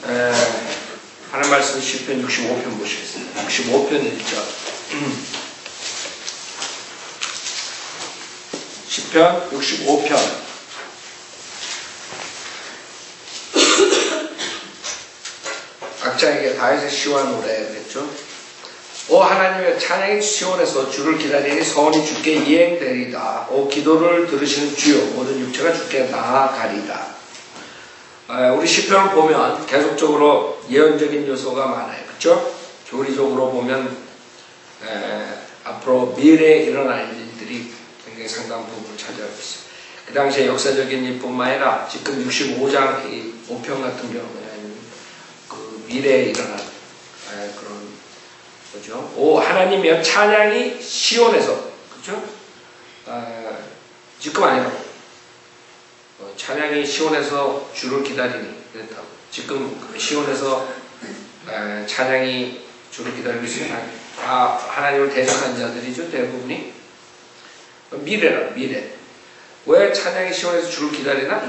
하나님 말씀 시편 65편 보시겠습니다. 65편 1절. 시편 65편. 각자에게 다윗의 시와 노래 그랬죠. 오 하나님의 찬양이 시온에서 주를 기다리니 서원이 주께 이행되리다. 오 기도를 들으시는 주여 모든 육체가 주께 나아가리다. 우리 시편을 보면 계속적으로 예언적인 요소가 많아요. 그렇죠? 교리적으로 보면 앞으로 미래에 일어날 일들이 굉장히 상당한 부분을 차지하고 있어요. 그 당시에 역사적인 일뿐만 아니라 지금 65장 이 5편 같은 경우는 그 미래에 일어날 그런 거죠. 오 하나님이여 찬양이 시온에서 그렇죠? 지금 아니라고. 찬양이 시온에서 주를 기다리니 그랬다고. 지금 시온에서 찬양이 주를 기다리고 있으면 다 하나님을 대적한 자들이죠. 대부분이. 미래라 미래. 왜 찬양이 시온에서 주를 기다리나?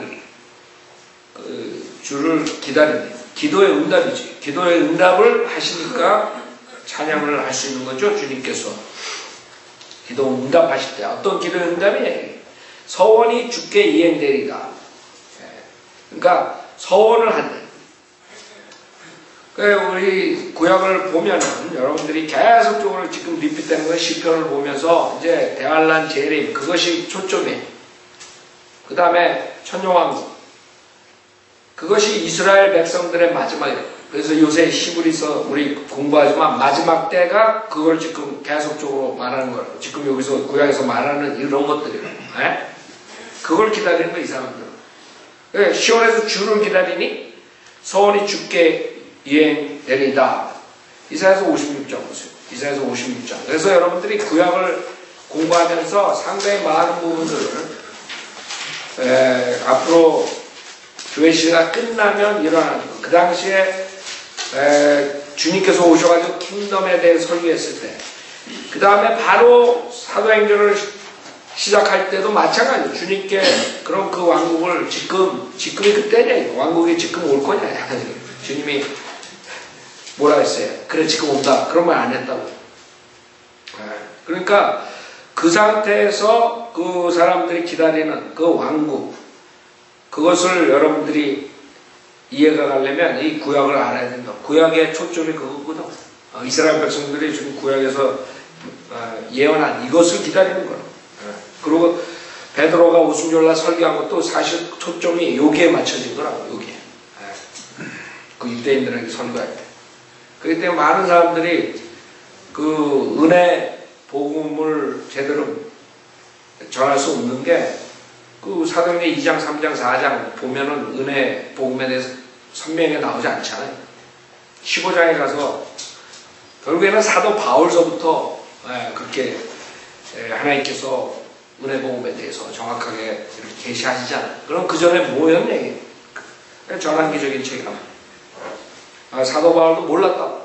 주를 기다리니 기도의 응답이지. 기도의 응답을 하시니까 찬양을 할 수 있는 거죠. 주님께서 기도 응답하실 때 어떤 기도의 응답이 서원이 주께 이행되리다. 그러니까 서원을 한대. 우리 구약을 보면은 여러분들이 계속적으로 지금 리핏되는 건 시편을 보면서 이제 대환란 재림 그것이 초점이에요. 그 다음에 천년왕국 그것이 이스라엘 백성들의 마지막이에요. 그래서 요새 히브리서 우리 공부하지만 마지막 때가 그걸 지금 계속적으로 말하는 거예요. 지금 여기서 구약에서 말하는 이런 것들이에요. 그걸 기다리는 거 이 사람들은. 시온에서 주를 기다리니 서원이 주께 이행되리다. 이사야서 56장 보세요. 이사야서 56장. 그래서 여러분들이 구약을 공부하면서 상당히 많은 부분들을 앞으로 교회 시대가 끝나면 일어나는 거. 그 당시에 주님께서 오셔가지고 킹덤에 대해 설교했을 때 그 다음에 바로 사도행전을 시작할 때도 마찬가지예요. 주님께 그럼 그 왕국을 지금이 그때냐 왕국이 지금 올 거냐 주님이 뭐라 했어요? 그래 지금 온다. 그런 말 안 했다고. 그러니까 그 상태에서 그 사람들이 기다리는 그 왕국 그것을 여러분들이 이해가 가려면 이 구약을 알아야 된다. 구약의 초점이 그거거든. 이스라엘 백성들이 지금 구약에서 예언한 이것을 기다리는 거예요. 그리고 베드로가 오순절날 설교한 것도 사실 초점이 여기에 맞춰진 거라고. 여기에. 그 유대인들에게 설교할 때. 그렇기 때문에 많은 사람들이 그 은혜 복음을 제대로 전할 수 없는 게 그 사도행전 2장, 3장, 4장 보면은 은혜 복음에 대해서 선명하게 나오지 않잖아요. 15장에 가서 결국에는 사도 바울서부터 그렇게 하나님께서 은혜 복음에 대해서 정확하게 이렇게 계시하시잖아요. 그럼 그 전에 뭐였냐? 전환기적인 책임. 사도 바울도 몰랐다.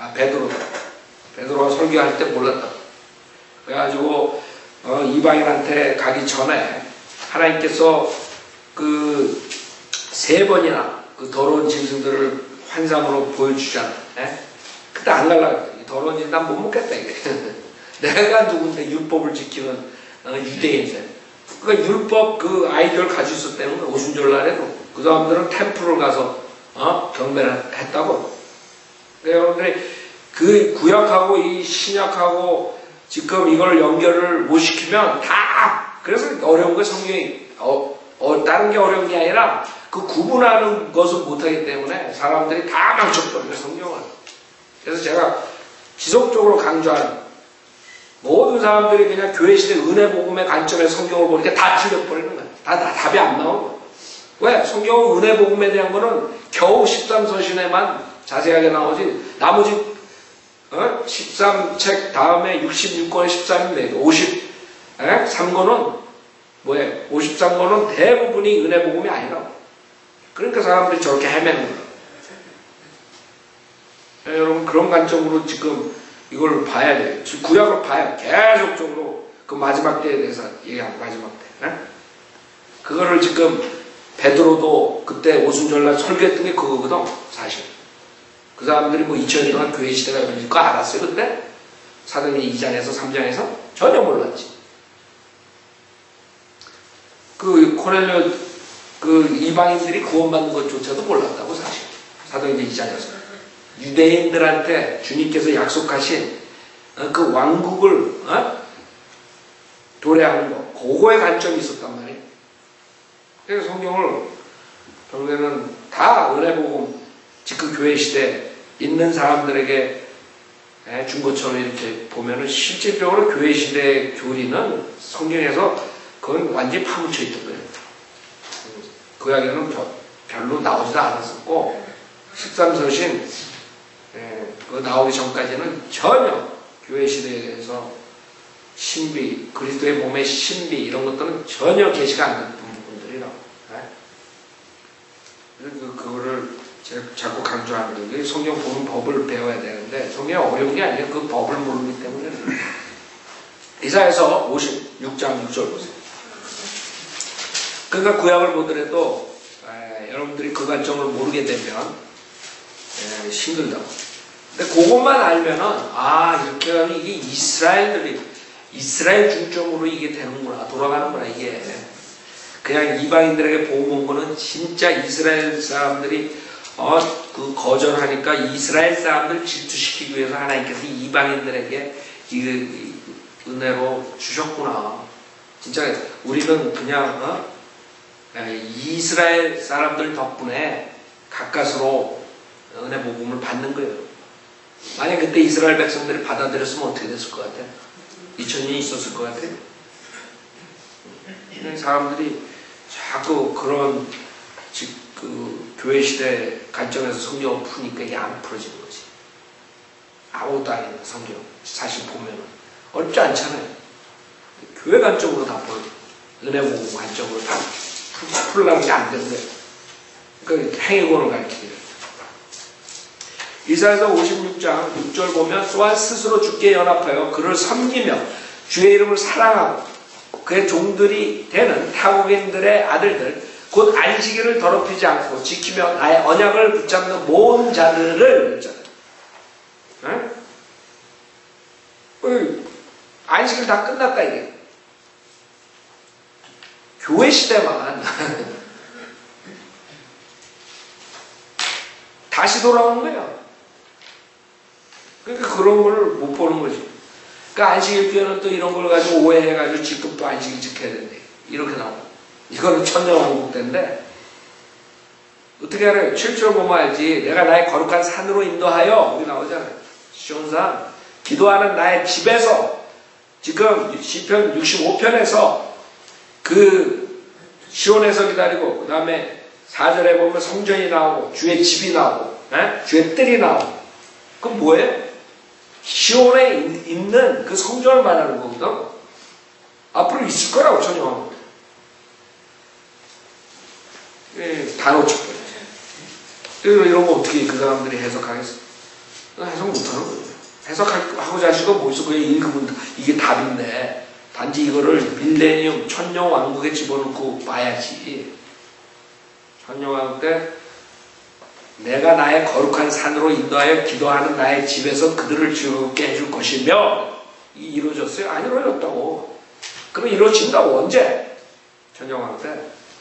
베드로가 설교할 때 몰랐다. 그래가지고 이방인한테 가기 전에 하나님께서 그 3번이나 그 더러운 짐승들을 환상으로 보여주잖아. 그때 안 갈라. 더러운 짐승 난 못 먹겠다 이게. 내가 누군데 율법을 지키는 유대인들. 그러니까 율법 그 아이디어를 가지고 있었다는 건 오순절날에도 그 사람들은 템플을 가서 경배를 했다고. 그러니까 여러분들이 그 구약하고 이 신약하고 지금 이걸 연결을 못 시키면 다 그래서 어려운 거 성경이 다른 게 어려운 게 아니라 그 구분하는 것을 못하기 때문에 사람들이 다 망쳐버려요 성경을. 그래서 제가 지속적으로 강조하는 모든 사람들이 그냥 교회 시대 은혜 복음의 관점에서 성경을 보니까 다 틀려버리는 거예요. 다 답이 안 나오는 거예요. 왜? 성경은 은혜 복음에 대한 거는 겨우 13서신에만 자세하게 나오지 나머지 13책 다음에 66권에 13인데 53권은 뭐예요? 53권은 대부분이 은혜 복음이 아니라고. 그러니까 사람들이 저렇게 헤매는 거예요. 여러분 그런 관점으로 지금 이걸 봐야 돼요. 구약을 봐야 계속적으로 그 마지막 때에 대해서 얘기하는 마지막 때. 그거를 지금 베드로도 그때 오순절날 설교했던 게 그거거든, 사실. 그 사람들이 뭐 2000년 동안 교회 시대가 열릴 거 알았어요, 그때? 사도행전 2장에서 3장에서? 전혀 몰랐지. 그 코넬료 그 이방인들이 구원받는 것조차도 몰랐다고, 사실. 사도행전 2장에서. 유대인들한테 주님께서 약속하신 그 왕국을 도래하는 거, 그거에 관점이 있었단 말이에요. 그래서 성경을 결국에는 다 은혜복음, 즉 교회 시대에 있는 사람들에게 준 것처럼 이렇게 보면은 실질적으로 교회 시대의 교리는 성경에서 그건 완전히 파묻혀 있던 거예요. 그 이야기는 별로 나오지도 않았었고, 13서신 그 나오기 전까지는 전혀 교회 시대에 대해서 신비, 그리스도의 몸의 신비 이런 것들은 전혀 계시가 않는 부분들이라고. 그거를 자꾸 강조하는 거예요. 성경 보는 법을 배워야 되는데 성경이 어려운 게 아니에요. 그 법을 모르기 때문에. 이사야서 56장 6절 보세요. 그러니까 구약을 보더라도 여러분들이 그 관점을 모르게 되면 힘들다고. 근데 그것만 알면은 이렇게 하면 이게 이스라엘 중점으로 이게 되는구나, 돌아가는구나. 이게 그냥 이방인들에게 복음 온 거는 진짜 이스라엘 사람들이 그 거절하니까 이스라엘 사람들 질투시키기 위해서 하나님께서 이방인들에게 이 은혜로 주셨구나. 진짜 우리는 그냥 이스라엘 사람들 덕분에 가까스로 은혜 복음을 받는 거예요. 만약 그때 이스라엘 백성들이 받아들였으면 어떻게 됐을 것 같아요? 2000년이 있었을 것 같아요. 사람들이 자꾸 그런 그 교회 시대 관점에서 성경을 푸니까 이게 안 풀어지는 거지. 아무것도 아니다, 성경. 사실 보면은 어렵지 않잖아요. 교회 관점으로 다 은혜 복음 관점으로 다 풀려는 게 안 되는 거예요. 그러니까 행위권을 가르치기를. 이사야서 56장 6절 보면 또한 스스로 주께 연합하여 그를 섬기며 주의 이름을 사랑하고 그의 종들이 되는 타국인들의 아들들 곧 안식일을 더럽히지 않고 지키며 나의 언약을 붙잡는 모든 자들을 했잖아요. 안식일 다 끝났다 이게. 교회 시대만 다시 돌아오는 거예요. 그러니까 그런 걸 못 보는 거지. 그러니까 안식일 때는 또 이런 걸 가지고 오해해가지고 지금 또 안식일 지켜야 된대. 이렇게 나오고. 이거는 천년왕국 때인데 어떻게 알아요? 7절 보면 알지. 내가 나의 거룩한 산으로 인도하여 우리 나오잖아요. 시온산 기도하는 나의 집에서 지금 시편 65편에서 그 시온에서 기다리고 그 다음에 4절에 보면 성전이 나오고 주의 집이 나오고 주의 뜰이 나오고 그건 뭐예요? 시온에 있는 그 성전을 말하는 거거든. 앞으로 있을 거라고 천년왕국. 다 놓쳤거든요. 이런 거 어떻게 그 사람들이 해석하겠어? 해석 못하는 거예요. 해석하고자 하시고 뭐 있어? 그냥 읽으면 이게 답인데 단지 이거를 밀레니엄 천년왕국에 집어넣고 봐야지. 천년왕국 때 내가 나의 거룩한 산으로 인도하여 기도하는 나의 집에서 그들을 즐겁게 해줄 것이며 이루어졌어요? 안 이루어졌다고. 그럼 이루어진다고. 언제? 천년왕국 때.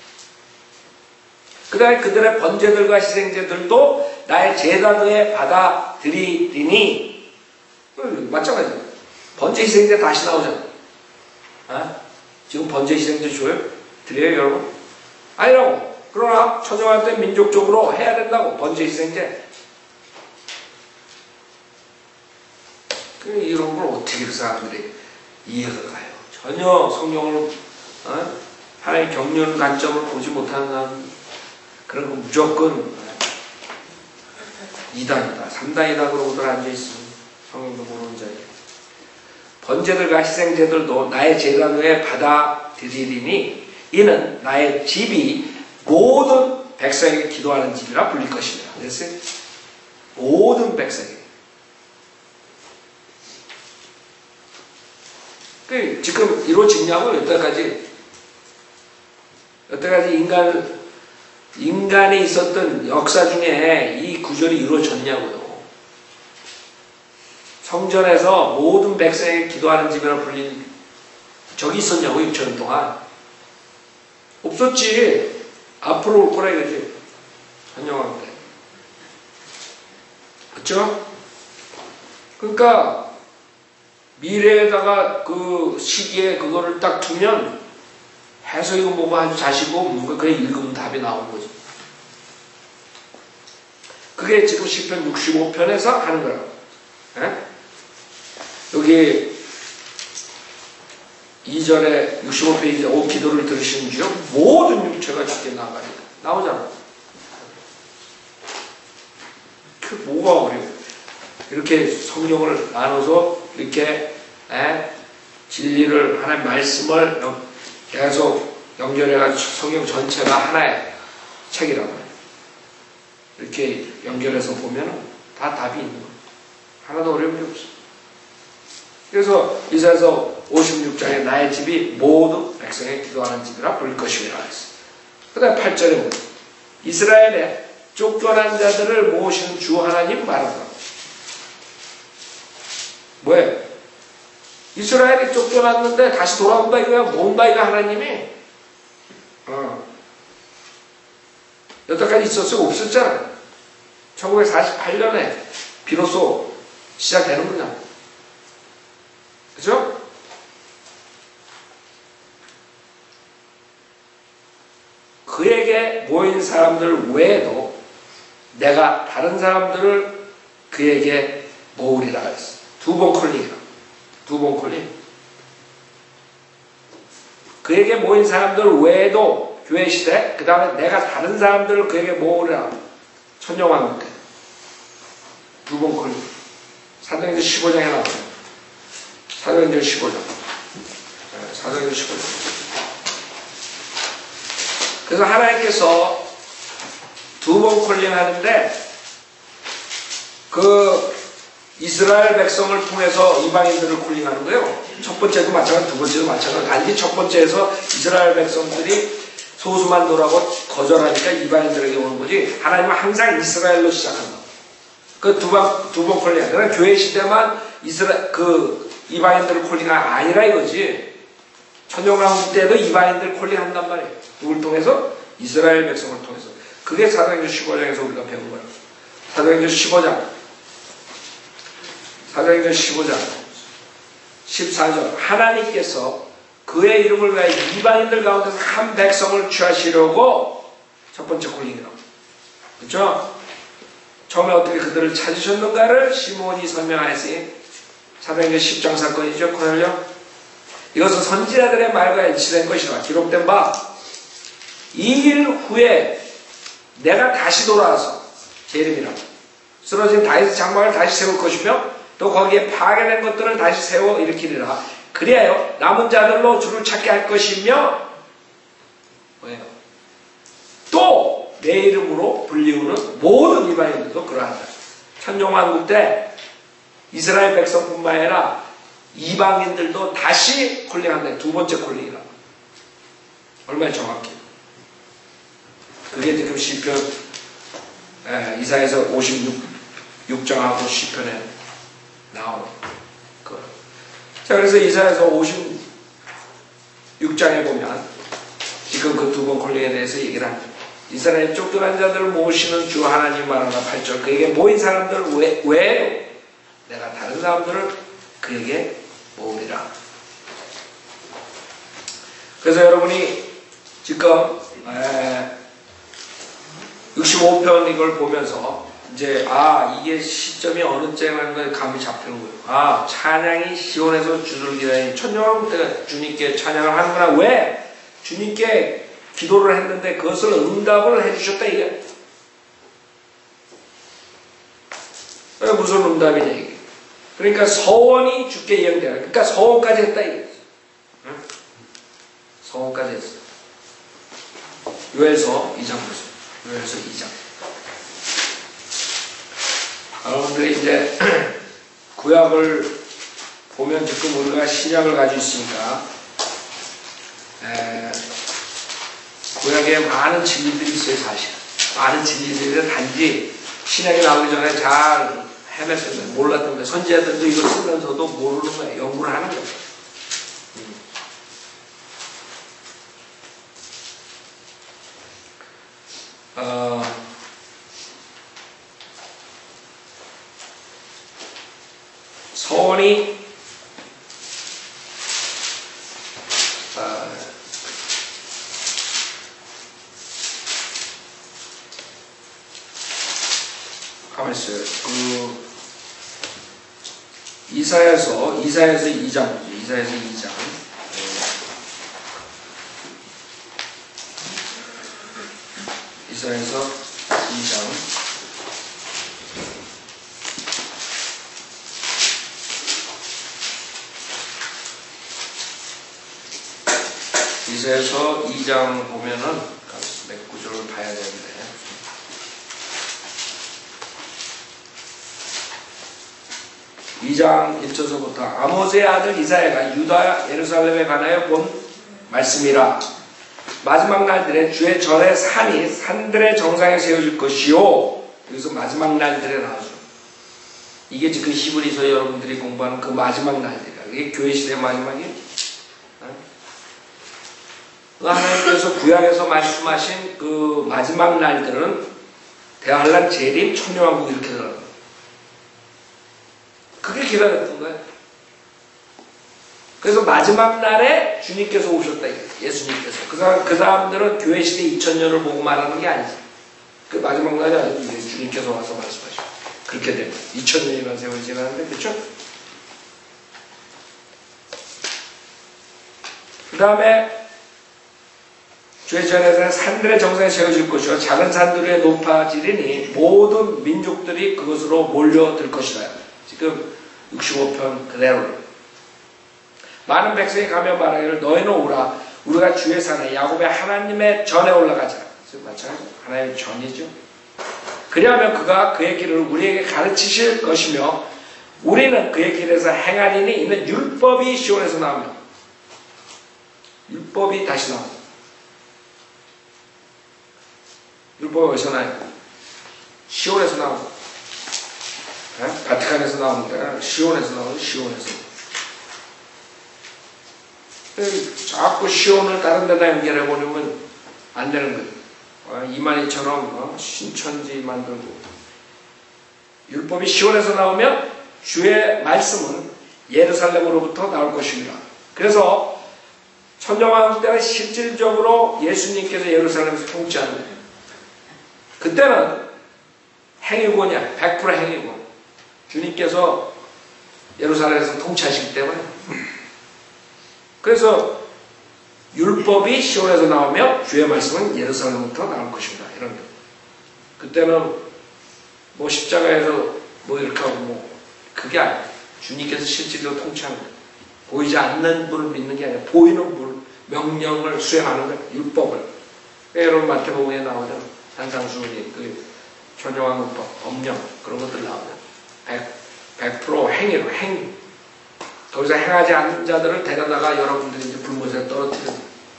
그 다음에 그들의 번제들과 희생제들도 나의 제단 위에 받아들이리니 마찬가지예요. 번제 희생제 다시 나오잖아요. 지금 번제 희생제 줘요? 드려요 여러분? 아니라고. 그러나 천년왕국 때 민족적으로 해야 된다고. 번제 희생제. 이런 걸 어떻게 그 사람들이 이해가 가요? 전혀 성경을 하나의 경륜 관점을 보지 못하는 사람, 그런 거 무조건 이단이다, 3단이다 그러고들 앉아있으면 성경도 모르는 자에게. 번제들과 희생제들도 나의 제단 위에 받아들이리니 이는 나의 집이 모든 백성에게 기도하는 집이라 불릴 것입니다. 그래서 모든 백성에게. 지금 이루어지냐고 여태까지 인간을 인간에 있었던 역사 중에 이 구절이 이루어졌냐고요. 성전에서 모든 백성에게 기도하는 집이라 불린 적이 있었냐고 6,000년 동안. 없었지. 앞으로 올 거라 이거지. 환영할 때. 그렇죠? 그러니까 미래에다가 그 시기에 그거를 딱 두면 해석이고 뭐고 아주 자시고 뭔가 그래 읽으면 답이 나오는 거지. 그게 지금 시편 65편에서 하는 거라고. 예? 여기 2절에 65페이지에 오 기도를 들으시는 주여 모든 육체가 주께 나가리라 나오잖아. 그 뭐가 어려워. 이렇게 성경을 나눠서 이렇게 진리를 하나의 말씀을 계속 연결해가지고 성경 전체가 하나의 책이라고 해요. 이렇게 연결해서 보면 다 답이 있는 거예요. 하나도 어려운 게 없어요. 그래서 이사야서 56장에 나의 집이 모든 백성의 기도하는 집이라 부를 것이라 했어요. 그 다음에 8절에 보면 이스라엘의 쫓겨난 자들을 모으시는 주 하나님 말한다. 뭐예요? 이스라엘이 쫓겨났는데 다시 돌아온다 이거야. 모은다 이거 하나님이. 여태까지 있었어요? 없었잖아. 1948년에 비로소 시작되는구나. 그죠? 그에게 모인 사람들 외에도 내가 다른 사람들을 그에게 모으리라 했어. 두 번 콜링이라. 두 번 콜링. 그에게 모인 사람들 외에도 교회 시대, 그 다음에 내가 다른 사람들을 그에게 모으리라. 천년왕국 때. 두 번 콜링. 사도행전 15장에 나와요. 사도행전 15장. 사도행전 15장. 그래서 하나님께서 두 번 콜링 하는데, 이스라엘 백성을 통해서 이방인들을 콜링하는 거예요. 첫 번째도 마찬가지, 두 번째도 마찬가지. 단지 첫 번째에서 이스라엘 백성들이 소수만 노라고 거절하니까 이방인들에게 오는 거지. 하나님은 항상 이스라엘로 시작한다. 그 두 번 콜링. 그러니까 교회 시대만 이방인들을 콜링이 아니라 이거지. 천년왕국 때도 이방인들 콜링한단 말이에요. 누굴 통해서? 이스라엘 백성을 통해서. 그게 사도행전 15장에서 우리가 배운 거예요. 사도행전 15장 14절 하나님께서 그의 이름을 위하여 이방인들 가운데서 한 백성을 취하시려고 첫 번째 콜링이라고. 그렇죠? 처음에 어떻게 그들을 찾으셨는가를 시몬이 설명하였으니 사도행전 10장 사건이죠. 코넬료. 이것은 선지자들의 말과 일치된 것이라 기록된 바 이 일 후에 내가 다시 돌아와서 제 이름이라고 쓰러진 다윗의 장막을 다시 세울 것이며 또 거기에 파괴된 것들을 다시 세워 일으키리라. 그리하여 남은 자들로 주를 찾게 할 것이며 뭐예요? 또 내 이름으로 불리우는 모든 이방인들도 그러한다. 천년왕국 때 이스라엘 백성뿐만 아니라 이방인들도 다시 콜링한다. 두 번째 콜링이라. 얼마나 정확해. 그게 지금 시편 이사야서 56장하고 시편에 나오는 거. 자, 그래서 이사야서 56장에 보면 지금 그 두 번 콜링에 대해서 얘기를 합니다. 이스라엘 쫓겨난 자들을 모으시는 주 하나님 말하나 8절 그에게 모인 사람들 외에도 내가 다른 사람들을 그에게 모으리라. 그래서 여러분이 지금 65편 이걸 보면서 이제 이게 시점이 어느 때라는 걸 감이 잡히는 거예요. 찬양이 시온에서 주를 기다리는 천년왕국 때 주님께 찬양을 하는구나. 왜? 주님께 기도를 했는데 그것을 응답을 해주셨다 이게. 무슨 응답이냐 이게. 그러니까 서원이 주께 이행되라. 그러니까 서원까지 했다 이게. 응? 서원까지 했어. 요엘서 2장 보세요. 요엘서 2장. 여러분들이 이제 구약을 보면 지금 우리가 신약을 가지고 있으니까 구약에 구약에 많은 진리들이 있어요, 사실. 많은 진리들이 단지 신약이 나오기 전에 잘 헤맸던 거예요. 몰랐던 거예요. 선지자들도 이거 쓰면서도 모르는 거예요. 연구를 하는 거예요. 서원이 가만히 있어요. 이사야서 2장이죠. 이사야서 2장. 이사야서 2장. 이사야서 2장 보면은 몇 구절을 봐야 되는데. 2장 1절서부터 아모스의 아들 이사야가 유다 예루살렘에 관하여 본 말씀이라. 마지막 날들에 주의 절의 산이 산들의 정상에 세워질 것이요. 여기서 마지막 날들에 나오죠. 이게 지금 히브리서 여러분들이 공부하는 그 마지막 날들이야. 이게 교회 시대 마지막이에요. 하나님께서 구약에서 말씀하신 그 마지막 날들은 대환란, 재림, 천년왕국 이렇게 들어가요. 그게 기다렸던 거예요. 그래서 마지막 날에 주님께서 오셨다. 예수님께서. 그 사람들은 교회 시대 2000년을 보고 말하는 게 아니지. 그 마지막 날이 아니고 주님께서 와서 말씀하시고. 그렇게 되면 2000년이라는 세월이 지나는데, 그렇죠? 그 다음에 주의 전에서는 산들의 정상에 세워질 것이요 작은 산들에 높아지리니 모든 민족들이 그것으로 몰려들 것이다. 지금 65편 그대로. 많은 백성이 가며 말하기를 너희는 오라 우리가 주의 산에 야곱의 하나님의 전에 올라가자. 지금 마찬가지로 하나님의 전이죠. 그리하면 그가 그의 길을 우리에게 가르치실 것이며 우리는 그의 길에서 행하리니 이는 율법이 시온에서 나오며 율법이 다시 나옵니다. 율법이 어디서 나요? 시온에서 나옵니다. 바티칸에서 나옵니다. 시온에서 나오죠. 시온에서. 자꾸 시온을 다른 데다 연결해버리면 안 되는 거예요. 이만희처럼 신천지 만들고. 율법이 시온에서 나오면 주의 말씀은 예루살렘으로부터 나올 것입니다. 그래서 천정왕국 때는 실질적으로 예수님께서 예루살렘에서 통치하는 거예요. 그때는 행위권이야. 100% 행위권. 주님께서 예루살렘에서 통치하시기 때문에. 그래서 율법이 시온에서 나오며 주의 말씀은 예루살렘부터 나올 것입니다. 이런 거. 그때는 뭐 십자가에서 뭐 이렇게 하고 그게 아니에요. 주님께서 실질적으로 통치하는 거예요. 보이지 않는 분을 믿는 게 아니라 보이는 분, 명령을 수행하는 거예요. 율법을. 여러분 마태복음에 나오죠. 산상수훈이 그 천정왕국법, 법령 그런 것들 나오죠. 100% 행위로 행위. 거기서 행하지 않는 자들을 데려다가 여러분들이 이제 불못에 떨어뜨리는.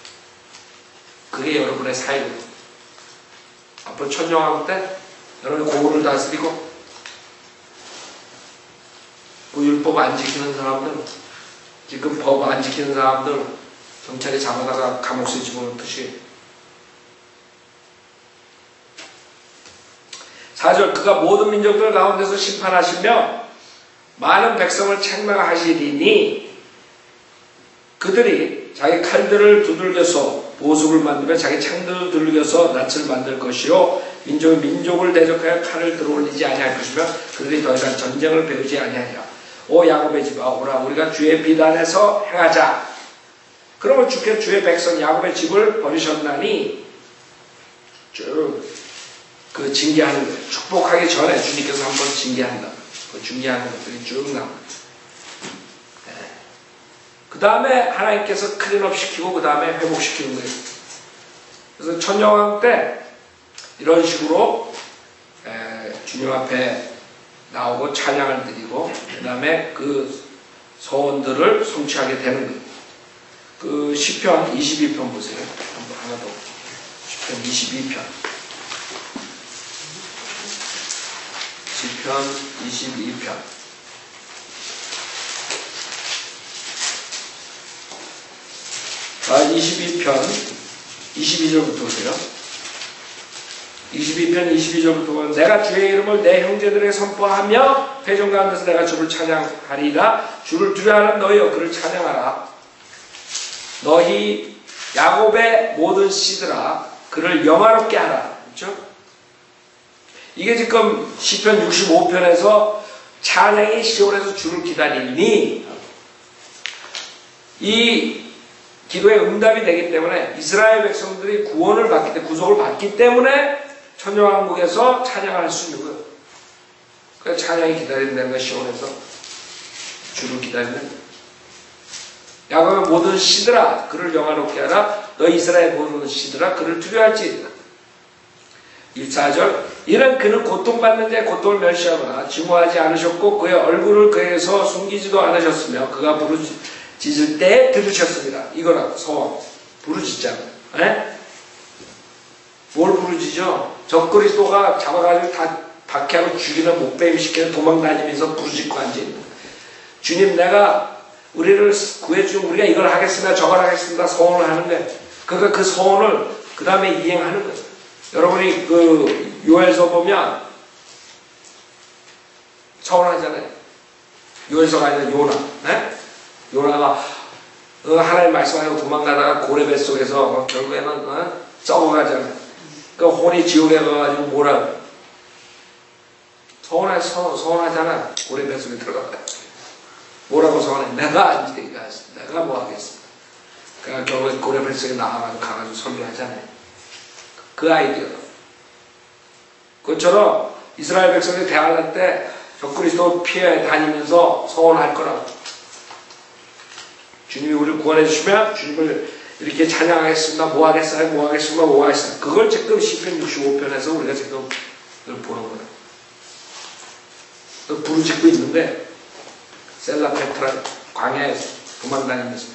그게 여러분의 사역이에요. 앞으로 천정왕국 때 여러분이 고을을 다스리고 그 율법 안 지키는 사람들, 지금 법 안 지키는 사람들 경찰이 잡아다가 감옥에 집어넣듯이. 4절 그가 모든 민족들 가운데서 심판하시며 많은 백성을 책망하시리니 그들이 자기 칼들을 두들겨서 보습을 만들며 자기 창들을 두들겨서 낯을 만들 것이요 민족이 민족을 대적하여 칼을 들어올리지 아니할 것이며 그들이 더 이상 전쟁을 배우지 아니하리라. 오 야곱의 집아 오라 우리가 주의 비단에서 행하자. 그러면 주께서 주의 백성 야곱의 집을 버리셨나니 쭉 그 징계하는 거예요. 축복하기 전에 주님께서 한번 징계한다. 그 징계하는 것들이 쭉 나옵니다. 네. 그 다음에 하나님께서 클린업 시키고 그 다음에 회복시키는 거예요. 그래서 천정왕 때 이런 식으로 주님 앞에 나오고 찬양을 드리고 그 다음에 그 소원들을 성취하게 되는 거예요. 그 시편 22편 보세요. 하나 더. 22편. 시편 22편. 아, 22편 22절부터 보세요. 22편 22절부터 보면 내가 주의 이름을 내 형제들에게 선포하며 회중 가운데서 내가 주를 찬양하리라. 주를 두려워하는 너희여 그를 찬양하라. 너희 야곱의 모든 씨들아 그를 영화롭게 하라. 그렇죠? 이게 지금 시편 65편에서 찬양이 시온에서 주를 기다리니 이 기도의 응답이 되기 때문에 이스라엘 백성들이 구원을 받기 때문에 구속을 받기 때문에 천년왕국에서 찬양할 수 있는 거예요. 그래서 찬양이 기다린다는 것이 시온에서 주를 기다리는 야곱의 모든 씨들아 그를 영화롭게 하라. 너 이스라엘 모든 씨들아 그를 두려워할지니라. 24절 이는 그는 고통받는 자의 고통을 멸시하거나 증오하지 않으셨고 그의 얼굴을 그에서 숨기지도 않으셨으며 그가 부르짖을 때 들으셨습니다. 이거라고 소원 부르짖자. 뭘 부르짖죠? 적그리스도가 잡아가지고 다 박해하고 죽이는 목베임 시키는 도망다니면서 부르짖고 앉아있는 주님 내가 우리를 구해주면 우리가 이걸 하겠습니다 저걸 하겠습니다 소원을 하는 거예요. 그러니까 그 소원을 그 다음에 이행하는 거예요. 여러분이 그 요엘서 보면 서운하잖아요. 요엘서가 아니라 요나. 요나가 하나님 말씀하고 도망가다가 고래 뱃속에서 결국에는 썩어가잖아요. 그 혼이 지옥에 가가지고 뭐라고 서운하잖아. 고래 뱃속에 들어갔다. 뭐라고 서운해? 내가 뭐 하겠습니다. 그러니까 결국에 고래 뱃속에 가가지고 설교하잖아요. 그 아이디어. 그것처럼 이스라엘 백성이 대항할 때 적그리스도 피해 다니면서 서원할 거라고. 주님이 우리를 구원해 주시면 주님을 이렇게 찬양하겠습니다. 뭐 하겠습니다. 그걸 지금 시편 65편에서 우리가 지금 보는 거예요. 부르짖고 있는데 셀라 페트라 광야에 도망다니면서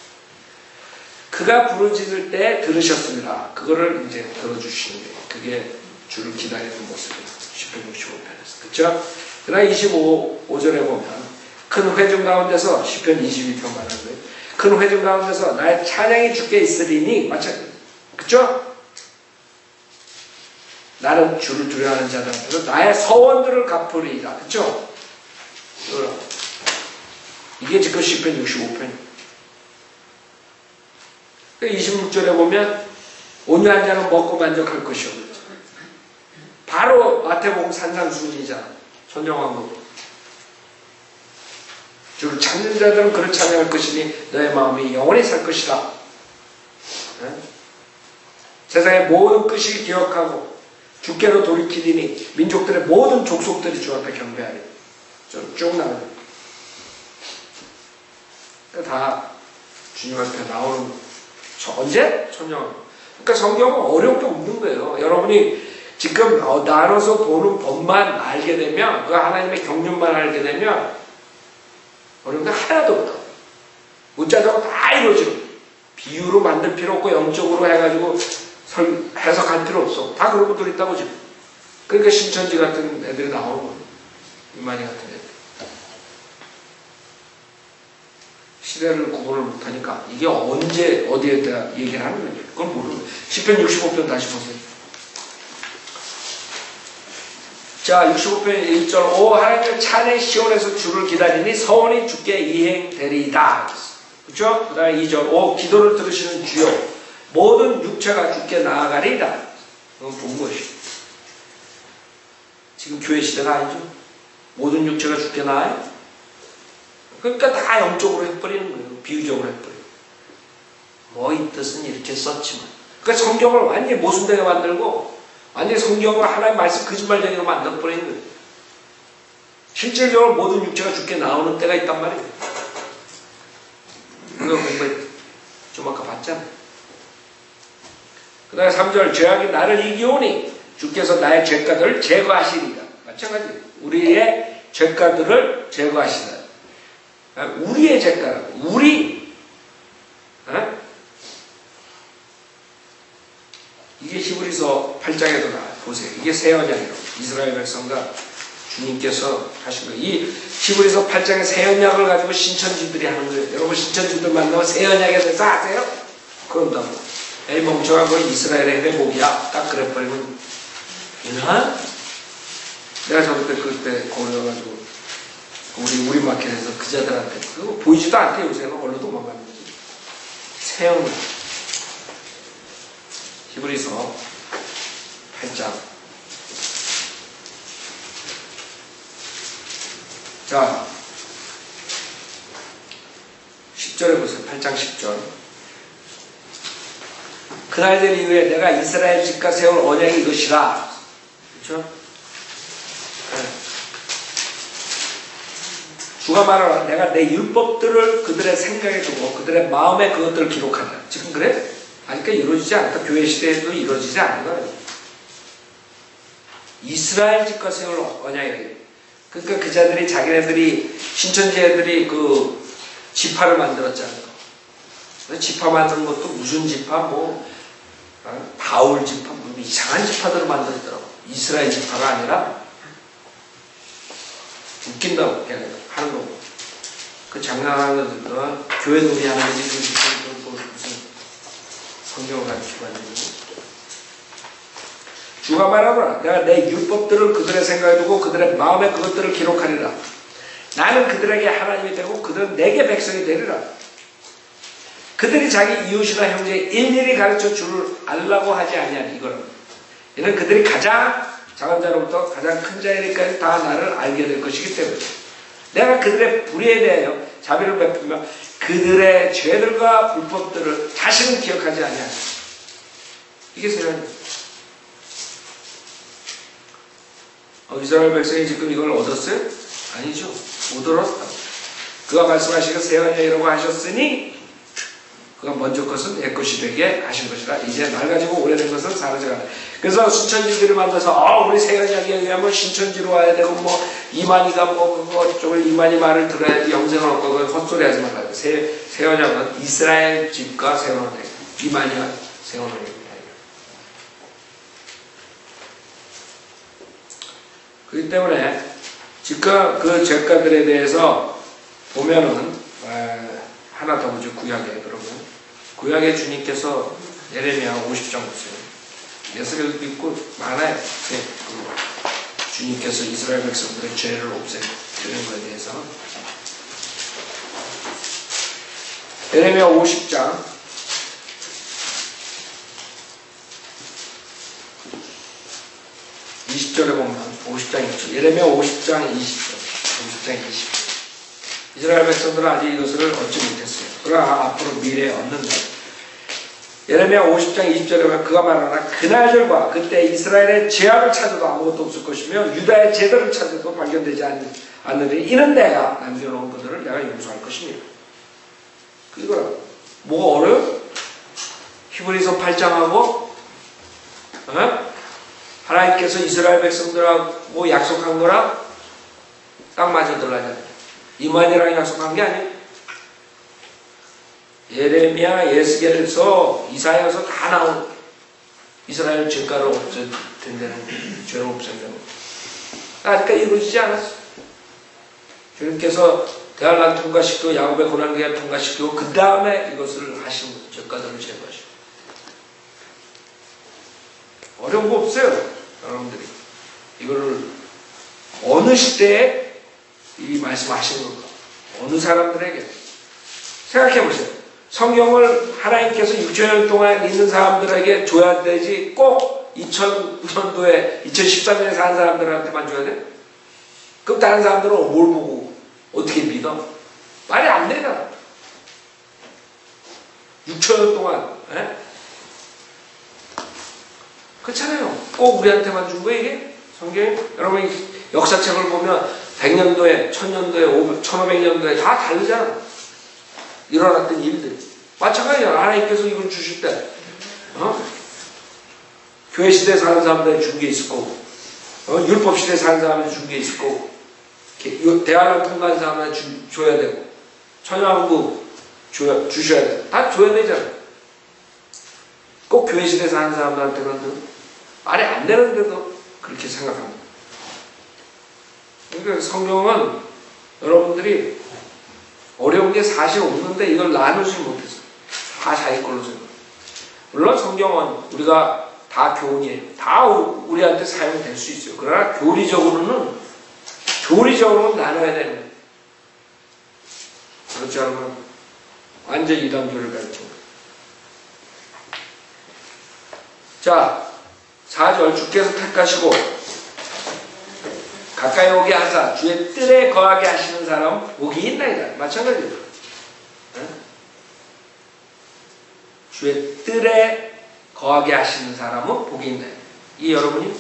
그가 부르짖을 때 들으셨습니다. 그거를 이제 들어주시는 게 그게 주를 기다리는 모습이에요. 시편 65편에서. 그렇죠? 그러나 25절에 보면 큰 회중 가운데서 시편 22편 말하는 거예요. 큰 회중 가운데서 나의 찬양이 주께 있으리니 마찬가지예요. 그렇죠? 나는 주를 두려워하는 자들 앞에서 나의 서원들을 갚으리이다. 그렇죠? 이게 지금 시편 65편이에요. 26절에 보면 온유한 자는 먹고 만족할 것이요. 바로 마태복음 산상수훈이잖아. 천년왕국. 주를 찾는 자들은 그를 찬양할 것이니 너의 마음이 영원히 살 것이다. 네? 세상의 모든 끝이 기억하고 주께로 돌이키리니 민족들의 모든 족속들이 주 앞에 경배하리. 쭉 나가요. 다 주님 앞에 나오는 언제? 천년. 그러니까 성경은 어려운 게 없는 거예요. 여러분이 지금 나눠서 보는 법만 알게 되면 그 하나님의 경륜만 알게 되면 어려운 게 하나도 없다. 문자적으로 다 이루어지는 비유로 만들 필요 없고 영적으로 해가지고 해석할 필요 없어. 다 그런 것들이 있다고 지금. 그러니까 신천지 같은 애들이 나오는 거예요. 이만희 같은 애들. 시대를 구분을 못하니까 이게 언제 어디에 대한 얘기를 하는 거예요. 그걸 모르는 거예요. 시편 65편 다시 보세요. 자 65편 1절 오 하나님의 찬의 시온에서 주를 기다리니 서원이 주께 이행되리이다. 그렇죠? 그 다음에 2절 오 기도를 들으시는 주여 모든 육체가 주께 나아가리이다. 그건 본 것이 지금 교회 시대가 아니죠. 모든 육체가 주께 나아요. 그러니까 다 영적으로 해버리는 거예요. 비유적으로 해버려요. 뭐 이 뜻은 이렇게 썼지만 그러니까 성경을 완전히 모순되게 만들고 완전히 성경을 하나의 말씀 거짓말쟁이로 만들어버리는 거예요. 실질적으로 모든 육체가 주께 나오는 때가 있단 말이에요. 그거 공부했 좀 아까 봤잖아요. 그 다음에 3절 죄악이 나를 이기오니 주께서 나의 죄가들을 제거하시리라. 마찬가지예요. 우리의 죄가들을 제거하시라. 우리의 죄가라고. 우리 이게 히브리서 8장에도 나와요. 보세요. 이게 새 언약이라고. 이스라엘 백성과 주님께서 하신 거예요. 이 히브리서 8장의 새 언약을 가지고 신천지들이 하는 거예요. 여러분 신천지들 만나면 새 언약에 대해서 아세요? 그런다고. 에이 멍청한 건 이스라엘의 회복이야. 딱 그래버리면 내가 저번 때 그때 거기가지고 우리 마켓에서 그자들한테 그거 보이지도 않대. 요새는 얼른 도망가는지. 새 언약. 히브리서 8장. 자, 10절에 보세요. 8장 10절. 그날들 이후에 내가 이스라엘 집과 세울 언약이 이것이라. 그렇죠? 네. 주가 말하라. 내가 내 율법들을 그들의 생각에 두고 그들의 마음에 그것들을 기록한다. 지금 그래? 아직까 이루어지지 않았다. 교회 시대에도 이루어지지 않은 거예요. 이스라엘 집과 세울 언약이에요. 그러니까 그 자들이 자기네들이 신천지 애들이 그 지파를 만들었잖아요. 지파 만드는 것도 무슨 지파 바울 지파 이상한 지파들을 만들었더라고. 이스라엘 지파가 아니라 웃긴다고 걔네가 하는 거고. 그 장난하는 것들 교회 놀이 하는 거지 무슨 성경을 가르치고 왔는지. 주가 말하노라. 내가 내 율법들을 그들의 생각에 두고 그들의 마음에 그것들을 기록하리라. 나는 그들에게 하나님이 되고 그들은 내게 백성이 되리라. 그들이 자기 이웃이나 형제에 일일이 가르쳐 주를 알라고 하지 아니하니. 이거는 이는 그들이 가장 작은 자로부터 가장 큰 자에게까지 다 나를 알게 될 것이기 때문에 내가 그들의 불의에 대하여 자비를 베풀며 그들의 죄들과 불법들을 다시는 기억하지 아니하니. 이게 세상입니다. 이스라엘 백성이 지금 이걸 얻었어요? 아니죠. 못 얻었다. 그가 말씀하시고 새 언약이라고 하셨으니 그가 먼저 것은 내 것이 되게 하신 것이라. 이제 날 가지고 오래된 것은 사라져간다. 그래서 신천지들을 만나서 우리 새 언약에 의하면 신천지로 와야 되고 이만희가 그거 쪽을 이만희 말을 들어야지 영생을 얻고 그걸 헛소리 하지 말라고. 새 언약은 이스라엘 집과 세운 언약. 이만희가 세운 언약입니다. 그렇기 때문에 지금 그 죄가들에 대해서 보면은 하나 더 보죠. 구약에. 그러면 구약에 주님께서 예레미야 50장 보세요. 예수께서도 있고 많아요. 주님께서 이스라엘 백성들의 죄를 없애주는 것에 대해서. 예레미야 50장 20절에 보면 50장 20절. 예레미야 50장 20절. 50장 20절. 이스라엘 백성들은 아직 이것을 얻지 못했어요. 그러나 앞으로 미래에 얻는다. 예레미야 50장 20절에 보면 그가 말하나 그날들과 그때 이스라엘의 죄악을 찾아도 아무것도 없을 것이며 유다의 죄들을 찾아도 발견되지 않느니 이는 내가 남겨놓은 그들을 내가 용서할 것입니다. 이거라. 뭐가 어려워? 히브리서 8장하고 하나님께서 이스라엘 백성들하고 약속한 거랑 딱 맞아들라잖아요. 이만희랑 약속한 게 아니에요. 예레미야, 예스겔에서 이사야에서 다 나온 이스라엘 죄가를 없앤다는 죄를 없앤다는 아직까지 이루어지지 않았어. 주님께서 대환란 통과시키고 야곱의 고난기간 통과시키고 그 다음에 이것을 하신 죄가들을 제거하시고. 어려운 거 없어요. 여러분들이 이거를 어느 시대에 이 말씀하시는 건가? 어느 사람들에게 생각해 보세요. 성경을 하나님께서 6천년 동안 있는 사람들에게 줘야 되지 꼭 2000년도에 2013년에 사는 사람들한테만 줘야 돼? 그럼 다른 사람들은 뭘 보고 어떻게 믿어? 말이 안 되잖아. 6천년 동안 그렇잖아요. 꼭 우리한테만 준 거예요 이게? 성경이? 여러분 역사책을 보면 100년도에 1000년도에 1500년도에 다 다르잖아. 일어났던 일들이. 마찬가지야. 하나님께서 이걸 주실 때 교회 시대에 사는 사람들에게 준 게 있을 거고 율법 시대에 사는 사람한테 준 게 있을 거고 대화를 통과한 사람한테 줘야 되고 천연왕국 주셔야 돼. 다 줘야 되잖아. 꼭 교회 시대에서 하는 사람들한테는 말이 안 되는데도 그렇게 생각합니다. 그러니까 성경은 여러분들이 어려운 게 사실 없는데 이걸 나누지 못해서 다 자기 걸로 생각. 물론 성경은 우리가 다 교훈이에요. 다 우리한테 사용될 수 있어요. 그러나 교리적으로는 나눠야 되는 거예요. 그렇지 않으면 완전 이단교를 가르치는 거예요. 자, 4절 주께서 택하시고 가까이 오게 하사 주의 뜰에 거하게 하시는 사람은 복이 있나이다. 마찬가지예요. 주의 뜰에 거하게 하시는 사람은 복이 있나이다. 이 여러분이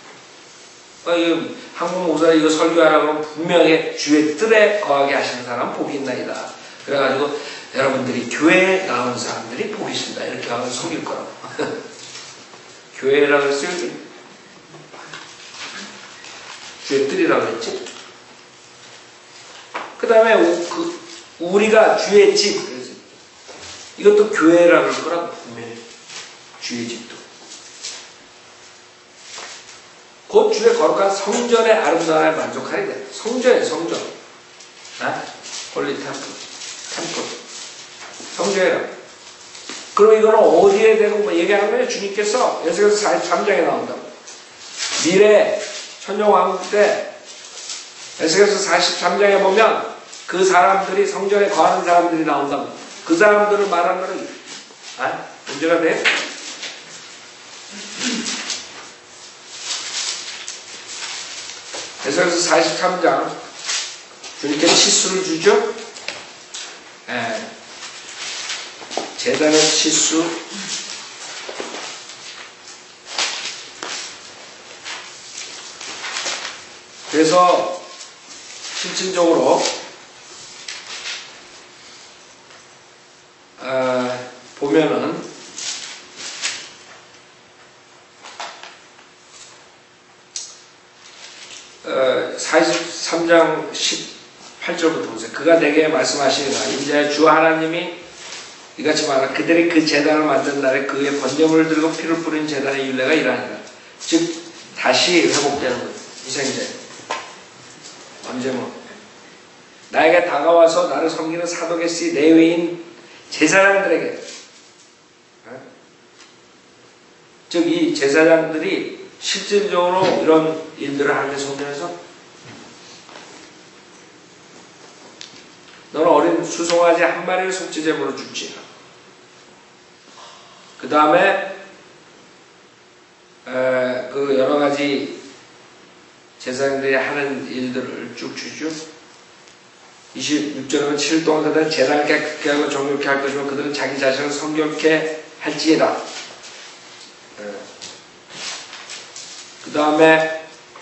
한국 목사 이거 설교하라고 하면 분명히 주의 뜰에 거하게 하시는 사람은 복이 있나이다. 그래가지고 여러분들이 교회에 나온 사람들이 복이 있습니다. 이렇게 하면 속일 거라고. 교회라고 했어요. 주의 뜰이라고 했지. 그 다음에 우리가 주의 집. 이것도 교회라고 할 거라고 분명히. 주의 집도. 곧 주의 거룩한 성전의 아름다움에 만족하리라. 성전이에요, 성전. 홀리 템플. 성전이라고. 그럼 이거는 어디에 대고 뭐 얘기하는 거예요? 주님께서 에스겔서 43장에 나온다고. 미래 천년왕국 때 에스겔서 43장에 보면 그 사람들이 성전에 거하는 사람들이 나온다고. 그 사람들을 말하는 거는 문제가 돼? 에스겔서 43장 주님께 치수를 주죠? 제단의 치수. 그래서 실질적으로 보면은 43장 18절부터 보세요. 그가 내게 말씀하시니라. 이제 주 하나님이 이같이 말하라. 그들이 그 제단을 만든 날에 그의 번제물을 들고 피를 뿌린 제단의 율례가 이러하니라. 즉 다시 회복되는 거예요. 희생제. 번제물. 나에게 다가와서 나를 섬기는 사독의 씨 레위인 제사장들에게, 즉 이 제사장들이 실질적으로 이런 일들을 하는 성전에서 너는 어린 수송아지 한 마리를 속죄제물로 줄지라. 그 다음에 그 여러 가지 제사장들이 하는 일들을 쭉 주죠. 26절은 7일 동안 그들은 제단을 깨끗게 하고 정결케 할 것이며 그들은 자기 자신을 성결케 할지니라. 그 다음에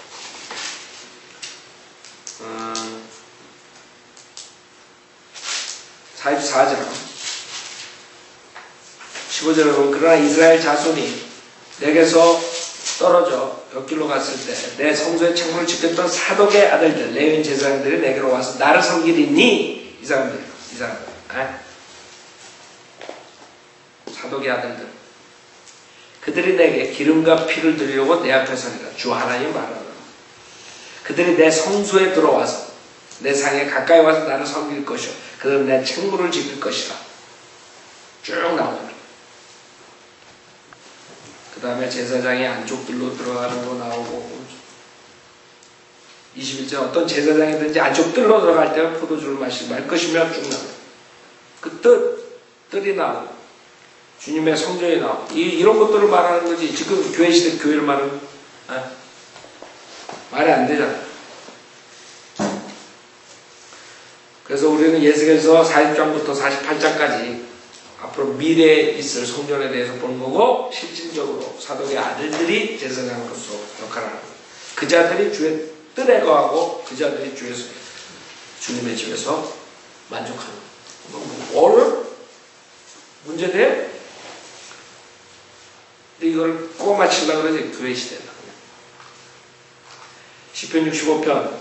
44절 15절에 보면 그러나 이스라엘 자손이 내게서 떨어져 벽길로 갔을 때 내 성소의 창문을 지켰던 사독의 아들들 레위인 제사장들이 내게로 와서 나를 섬기리니. 이 사람들 사독의 아들들 그들이 내게 기름과 피를 드리려고 내 앞에 서니라. 주 하나님 말하노라. 그들이 내 성소에 들어와서 내 상에 가까이 와서 나를 섬길 것이요 그들은 내 책무를 지킬 것이라. 쭉 나오더라. 그 다음에 제사장이 안쪽들로 들어가는 거 나오고 21절 어떤 제사장이든지 안쪽들로 들어갈 때는 포도주를 마시지 말 것이며 쭉 나와요. 그 뜰이 나오고 주님의 성전이 나오고 이런 것들을 말하는 거지. 지금 교회 시대 교회를 말하는 말이 안 되잖아. 그래서 우리는 예수께서 40장부터 48장까지 앞으로 미래에 있을 성전에 대해서 보는 거고 실질적으로 사독의 아들들이 제사장으로서 역할을 하는 거예요. 그 자들이 주의 뜰에 거하고 그 자들이 주님의 집에서 만족하는 거예요. 어려워? 문제돼요? 근데 이걸 꼭 맞추려고 그러지. 교회 시대다. 시편 65편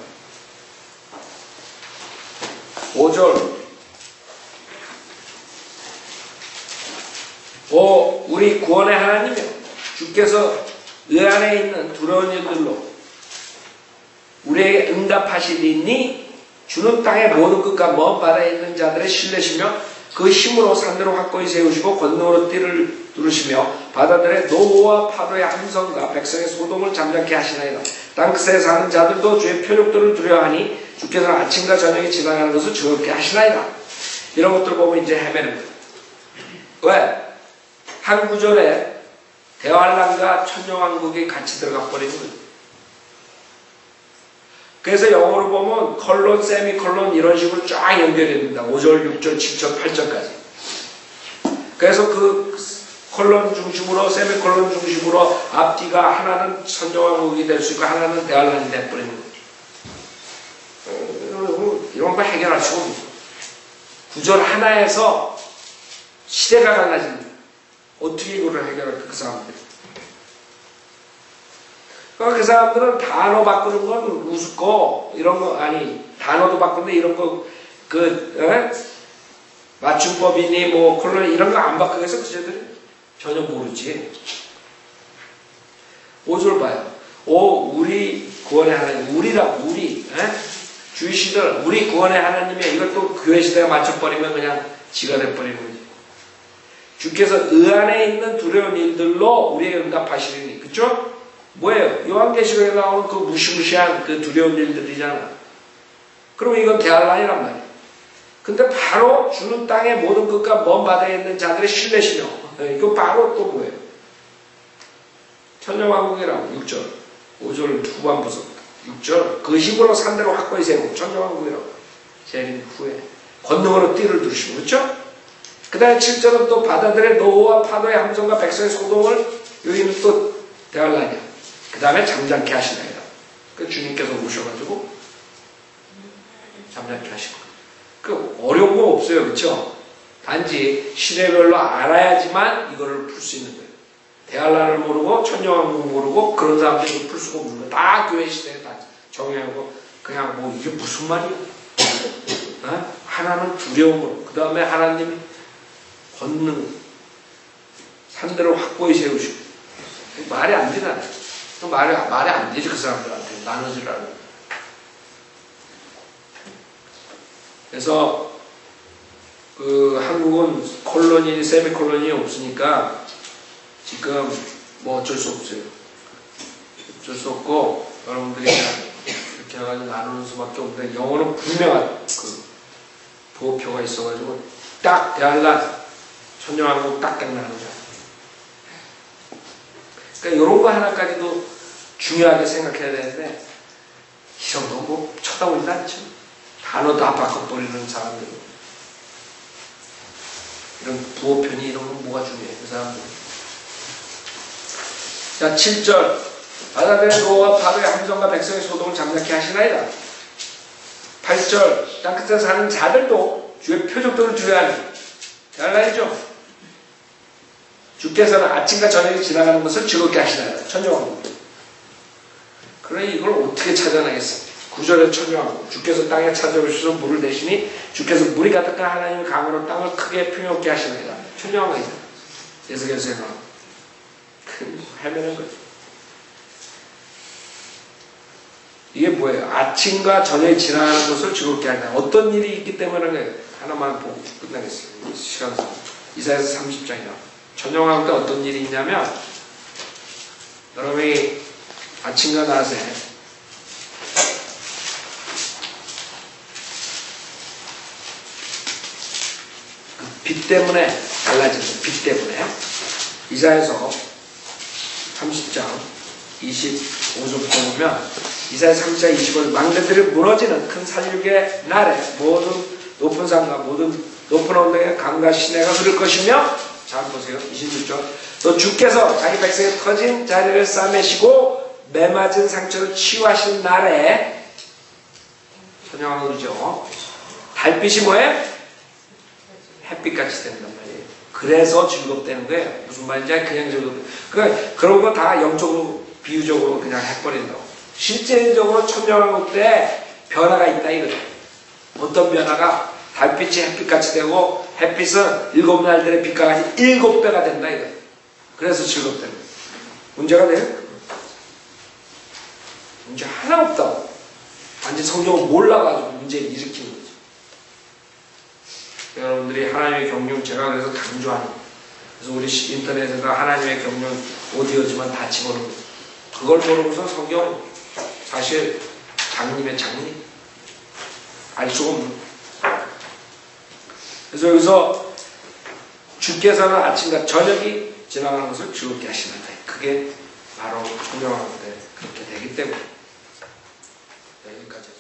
5절 우리 구원의 하나님이요 주께서 의 안에 있는 두려운 일들로 우리에게 응답하시리니 주는 땅의 모든 끝과 먼 바다에 있는 자들의 신뢰시며 그 힘으로 산들을 확고히 세우시고 권능으로 띠를 두르시며 바다들의 노호와 파도의 함성과 백성의 소동을 잠잠케 하시나이다. 땅끝에 사는 자들도 주의 표적들을 두려워하니 주께서는 아침과 저녁에 지나가는 것을 즐겁게 하시나이다. 이런 것들 보면 이제 헤매는 거예요. 왜? 한 구절에 대환란과 천년왕국이 같이 들어가 버리는 거예요. 그래서 영어로 보면 컬론, 세미컬론 이런 식으로 쫙 연결이 됩니다. 5절, 6절, 7절, 8절까지. 그래서 그 컬론 중심으로 세미컬론 중심으로 앞뒤가 하나는 천년왕국이 될 수 있고 하나는 대환란이 돼버리는 거죠. 이런 거 해결할 수가 없어요. 구절 하나에서 시대가 달라집니다. 어떻게 이거를 해결할까 그 사람들. 그 사람들은 단어 바꾸는 건 우습고 이런 거 아니 단어도 바꾸는데 이런 거 맞춤법이니 뭐 콜론 이런 거 안 바꾸게 해서 그쟤들이 전혀 모르지. 5절 봐요. 우리 구원의 하나님 우리 주이시들 우리 구원의 하나님이 이것도 교회 시대가 맞춰버리면 그냥 지가 돼버리는 거지. 주께서 의 안에 있는 두려운 일들로 우리에게 응답하시리니 그쵸? 뭐예요? 요한계시록에 나오는 그 무시무시한 그 두려운 일들이잖아. 그럼 이건 대환란이란 말이에요. 근데 바로 주는 땅의 모든 끝과 먼 바다에 있는 자들의 신뢰시며 이거 바로 또 뭐예요? 천년왕국이라고 6절 5절 후반부서 6절 그 힘으로 산대로 확고히 세우고 천년왕국이라고 재림 후에 권능으로 띠를 두르시고 그렇죠? 그 다음에 7절은 또 바다들의 노호와 파도의 함성과 백성의 소동을 여기는 또 대환란이야. 그 다음에 잠잠케 하시나이다. 그 주님께서 오셔가지고 잠잠케 하시고 그 어려운 거 없어요. 그렇죠? 단지 시대별로 알아야지만 이거를 풀 수 있는 거예요. 대환란을 모르고 천년왕국 모르고 그런 사람들이 풀 수가 없는 거예요. 다 교회 시대에 다 정해하고 그냥 뭐 이게 무슨 말이야? 하나는 두려움으로 그 다음에 하나님이 권능 산대로 확고히 세우시고 말이 안 되잖아요. 말이 안 되지 그 사람들한테 나눠주라고. 그래서 그 한국은 콜로니, 세미콜로니 없으니까 지금 뭐 어쩔 수 없어요. 어쩔 수 없고 여러분들이 그냥 이렇게 해가지고 나누는 수밖에 없는데 영어는 분명한 그 부호표가 있어가지고 딱 대환란 천년왕국 딱 나누는 거야. 그러니까 이런 거 하나까지도 중요하게 생각해야 되는데 이 정도 뭐 쳐다보진 않죠. 단어 다 바꿔버리는 사람들. 이런 부호편이 이런 건 뭐가 중요해 그 사람들. 자 7절 바다들의 노와 파도의 함성과 백성의 소동을 잠잠케 하시나이다. 8절 땅끝에 사는 자들도 주의 표적들을 두려워하니 잘라야죠. 주께서는 아침과 저녁에 지나가는 것을 즐겁게 하시나이다. 천년왕국. 그러니 이걸 어떻게 찾아내겠어? 9절에 천년왕국. 주께서 땅에 찾아오셔서 물을 대시니 주께서 물이 가득한 하나님의 강으로 땅을 크게 풍요롭게 하시나이다. 천년왕국이다. 예수께서의 나와. 헤매는 거죠. 이게 뭐예요? 아침과 저녁에 지나가는 것을 즐겁게 한다. 어떤 일이 있기 때문에 하나만 보고 끝나겠어요. 시간상. 이사야서 30장이나. 천년왕국 때 어떤 일이 있냐면 여러분이 아침과 낮에 빛 때문에 달라집니다. 빛 때문에. 이사야서 30장 25절부터 보면 이사야 30장 25절 망대들이 무너지는 큰 살육의 날에 모든 높은 산과 모든 높은 언덕에 강과 시내가 흐를 것이며 잘 보세요. 26절 또 주께서 자기 백성의 터진 자리를 싸매시고 매맞은 상처를 치유하신 날에 천년왕국이죠. 달빛이 뭐예요? 햇빛같이 된단 말이에요. 그래서 즐겁다는 거예요. 무슨 말인지 그냥 즐겁다. 그런 거 다 영적으로 비유적으로 그냥 해버린다고. 실제적으로 천년왕국 때 변화가 있다 이거죠. 어떤 변화가? 달빛이 햇빛같이 되고 햇빛은 7날들의 빛과 같이 7배가 된다 이거예요. 그래서 즐겁다는 거예요. 문제가 돼요? 문제 하나 없다고. 완전 성경을 몰라가지고 문제를 일으키는 거죠. 여러분들이 하나님의 경륜, 제가 그래서 강조하는 거예요. 그래서 우리 인터넷에서 하나님의 경륜 오디오지만 다 집어넣는 거예요. 그걸 모르고서 성경 사실 장님의 장님 알 수가 없는 거예요. 그래서 여기서 주께서는 아침과 저녁이 지나가는 것을 즐겁게 하시는데 그게 바로 존경하는데 그렇게 되기 때문에 여기까지